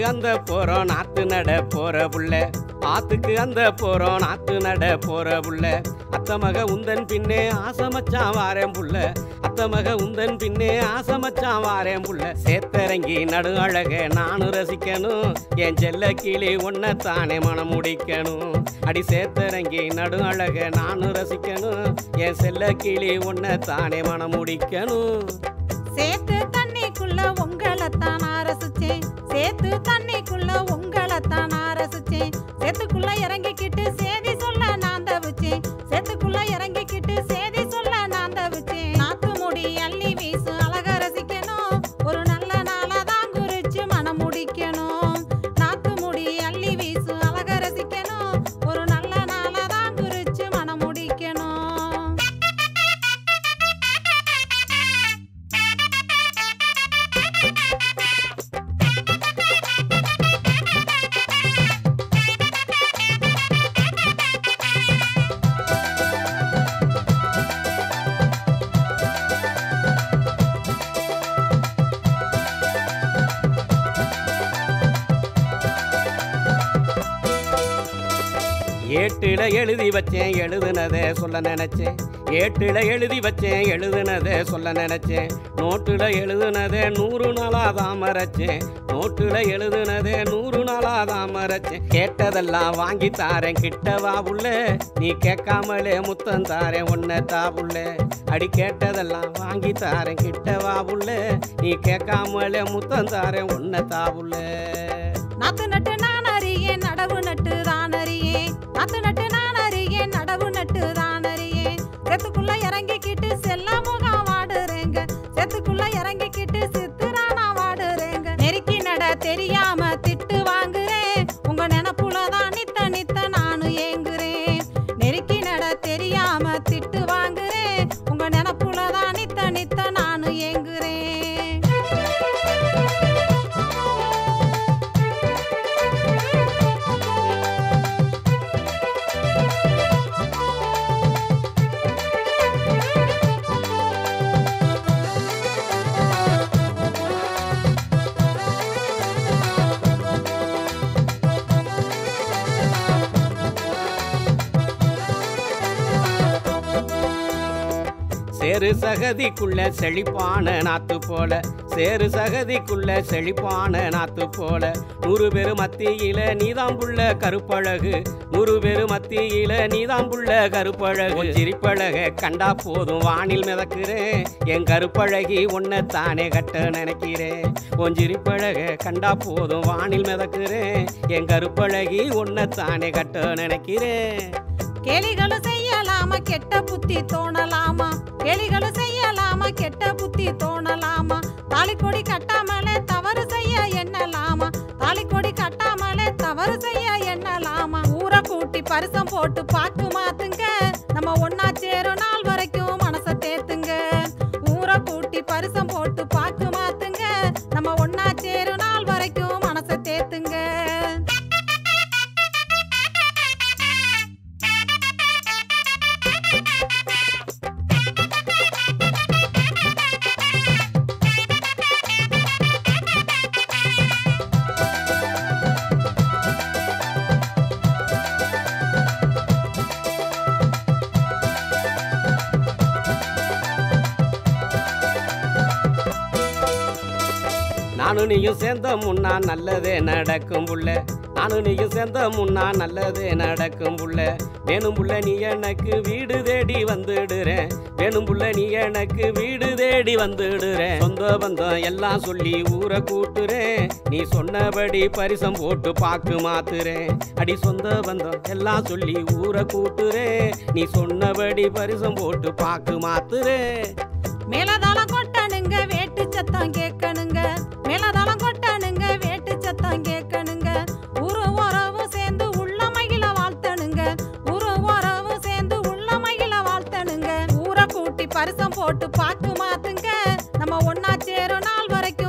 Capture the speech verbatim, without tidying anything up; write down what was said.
அந்த போறோம் நாத்து நட போற புள்ள, ஆத்துக்கு அந்த போறோம் நாத்து நட போற புள்ள. அத்த மக உந்தன் பின்னே ஆசமச்சான் வாரேன் புள்ள, அத்த மக உந்தன் பின்னே ஆசமச்சான் வாரேன் புள்ள. சேத்தரங்கி நடு அழக நானும் ரசிக்கணும், என் செல்ல கிளி ஒன்னத்தானே மனம் முடிக்கணும். அடி சேத்தரங்கி நடு அழக நானும் ரசிக்கணும், என் செல்ல கிளி ஒன்னத்தானே மனம் முடிக்கணும். சேத்து தண்ணிக்குள்ள உங்களைத்தான் நான் ரசிச்சேன், சேத்து தண்ணிக்குள்ள உங்களைத்தான் நான் ரசிச்சேன். சேத்துக்குள்ள இறங்கிக்கிட்டு சேதி சொல்ல நான் தவிச்சேன், சேத்துக்குள்ள இறங்கிக்கிட்டு சேதி சொல்ல நான் தவிச்சேன். நாத்து முடி அள்ளி வீசு அழக ரசிக்கணும், ஒரு நல்ல நாளா தான் குறிச்சு மனம் முடிக்கணும். நாத்து முடி அள்ளி வீசு அழக ரசிக்கணும், ஒரு நல்ல நாளா தான் குறிச்சு மனம் முடிக்கணும். ஏட்டில எழுதி வச்சேன் எழுதுனதே சொல்ல நினைச்சேன், ஏட்டில எழுதி வச்சேன் எழுதுனதே சொல்ல நினைச்சேன். நோட்டுல எழுதுனதே நூறு நாளாதான் மறைச்சேன், நோட்டுல எழுதுனதே நூறு நாளாதான் மறைச்சேன். கேட்டதெல்லாம் வாங்கி தாரேன் கிட்டவா புள்ள, நீ கேட்காமலே முத்தம் தாரேன் ஒன்ன தா புள்ள. அடி கேட்டதெல்லாம் வாங்கி தாரேன் கிட்டவா புள்ள, நீ கேட்காமலே முத்தம் தாரேன் ஒன்ன தா புள்ள. நாத்து நட்டு நான் அறியேன் நடவு நட்டு தான் அறியேன், நாத்து நட்டு நான் அறியேன் நடவு நட்டு தான் அறியேன். சேத்துக்குள்ள இறங்கிக்கிட்டு செல்ல முகம் வாடுறேங்க, சேத்துக்குள்ள இறங்கிக்கிட்டு சித்துரானா வாடுறேங்க. நெருக்கி நட தெரியாம திட்டு வாங்குறேன், உங்க நினப்புலதான் நித்த நித்த நானும் ஏங்குறேன். நெருக்கி நட தெரியாம திட்டு வாங்குறேன், உங்க நினப்புலதான் நித்த நித்த நானும் ஏங்குறேன். சேரு சகதிக்குள்ள செழிப்பான நாத்து போல, சேரு சகதிக்குள்ள செழிப்பான நாத்து போல. நூறு பேரு மத்தியில நீதான் புள்ள கருப்பழகு, நூறு பேரு மத்தியில நீதான் புள்ள கருப்பழகு. சிரிப்பழக கண்டா போதும் வானில் மிதக்குறேன், என் கருப்பழகி ஒன்னத்தானே கட்ட நினைக்கிறேன். உன் சிரிப்பழக கண்டா போதும் வானில் மிதக்குறேன், என் கருப்பழகி ஒன்னத்தானே கட்ட நினைக்கிறேன். கேலிகளும் செய்யலாமா கெட்ட புத்தி தோணலாமா, கேலிகளும் செய்யலாமா கெட்ட புத்தி தோணலாமா. தாலிக்கொடி கட்டாமலே தவறு செய்ய எண்ணலாமா, தாலிக்கொடி கட்டாமலே தவறு செய்ய எண்ணலாமா. ஊரை கூட்டி பரிசம் போட்டு பாக்கு மாத்துங்க, நம்ம ஒன்னா சேரும் நாள் வரைக்கும் மனசை தேத்துங்க. ஊரை கூட்டி பரிசம் போட்டு பாக்கு மாத்துங்க, நம்ம ஒன்னா சேரும் நாள் வரைக்கும் மனசை தேத்துங்க. நானும் நீயும் சேர்ந்த முன்னா நல்லதே நடக்கும் புள்ள, நானும் நீயும் சேர்ந்த முன்னா நல்லதே நடக்கும் புள்ள. வேணும் புள்ள நீ எனக்கு வீடு தேடி வந்துடுறேன், வேணும் புள்ள நீ எனக்கு வீடு தேடி வந்துடுறேன். சொந்த பந்தம் எல்லாம் சொல்லி ஊரை கூட்டுறேன், நீ சொன்னபடி பரிசம் போட்டு பாக்கு மாத்துறேன். அடி சொந்த பந்தம் எல்லாம் சொல்லி ஊரை கூட்டுறேன், நீ சொன்னபடி பரிசம் போட்டு பாக்கு மாத்துறேன். மேலதாளம் கொட்டணுங்க வேட்டு சத்தம் கேட்கணுங்க, மேலதாளம் கொட்டணுங்க வேட்டு சத்தம் கேட்கணுங்க. ஊரு உறவும் சேர்ந்து உள்ள மகிழ வாழ்த்தணுங்க, ஊரு உறவும் சேர்ந்து உள்ள மகிழ வாழ்த்தணுங்க. ஊரை கூட்டி பரிசம் போட்டு பாக்கு மாத்துங்க, நம்ம ஒன்னா சேரும் நாள் வரைக்கும்